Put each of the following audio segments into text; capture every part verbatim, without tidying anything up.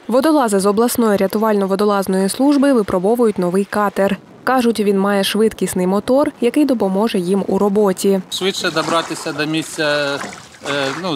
Водолази з обласної рятувально-водолазної служби випробовують новий катер. Кажуть, він має швидкісний мотор, який допоможе їм у роботі. Швидше добратися до місця, ну,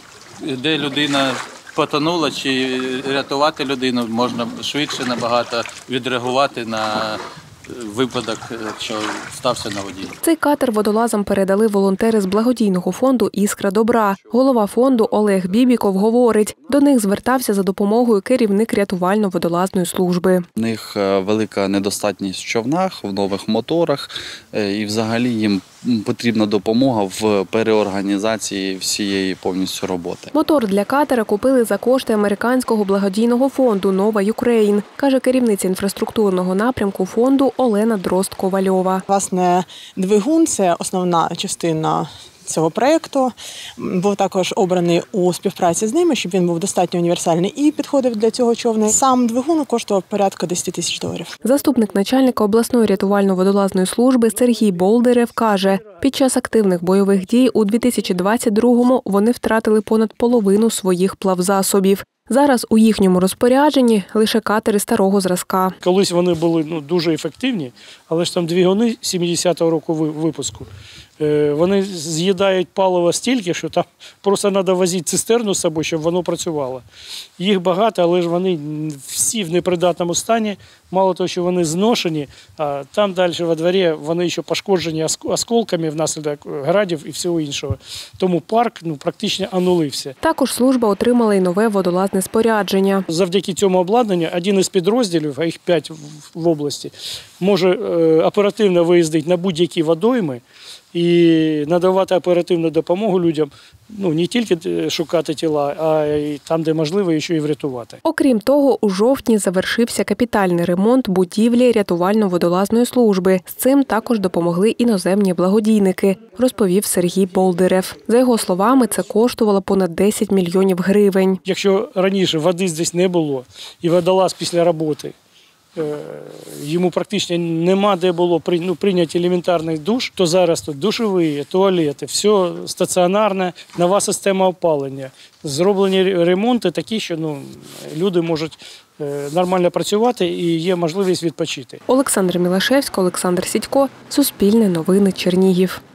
де людина потонула, чи рятувати людину можна швидше набагато відреагувати на випадок, що стався на воді. Цей катер водолазам передали волонтери з благодійного фонду «Іскра добра». Голова фонду Олег Бібіков говорить, до них звертався за допомогою керівник рятувально-водолазної служби. У них велика недостатність в човнах, в нових моторах і взагалі їм потрібна допомога в переорганізації всієї повністю роботи. Мотор для катера купили за кошти американського благодійного фонду «Нова Юкрейн», каже керівниця інфраструктурного напрямку фонду Олена Дрозд-Ковальова. Власне, двигун – це основна частина цього проєкту. Був також обраний у співпраці з ними, щоб він був достатньо універсальний і підходив для цього човна. Сам двигун коштував порядка десять тисяч доларів. Заступник начальника обласної рятувально-водолазної служби Сергій Болдирев каже, під час активних бойових дій у дві тисячі двадцять другому вони втратили понад половину своїх плавзасобів. Зараз у їхньому розпорядженні лише катери старого зразка. Колись вони були ну, дуже ефективні, але ж там двигуни сімдесятого року випуску. Вони з'їдають паливо стільки, що там просто треба возити цистерну з собою, щоб воно працювало. Їх багато, але ж вони всі в непридатному стані. Мало того, що вони зношені, а там далі во дворі вони ще пошкоджені осколками внаслідок градів і всього іншого. Тому парк ну, практично анулився. Також служба отримала й нове водолазне спорядження. Завдяки цьому обладнанню один із підрозділів, а їх п'ять в області, може оперативно виїздити на будь-які водойми і надавати оперативну допомогу людям, ну, не тільки шукати тіла, а й там, де можливо, ще й врятувати. Окрім того, у жовтні завершився капітальний ремонт будівлі рятувально-водолазної служби. З цим також допомогли іноземні благодійники, розповів Сергій Болдирев. За його словами, це коштувало понад десять мільйонів гривень. Якщо раніше води здесь не було, і водолаз після роботи, йому практично нема де було ну, прийняти елементарний душ, то зараз тут душові, туалети, все стаціонарне, нова система опалення. Зроблені ремонти такі, що ну, люди можуть нормально працювати і є можливість відпочити. Олександра Мілашевська, Олександр Сідько, Суспільне новини, Чернігів.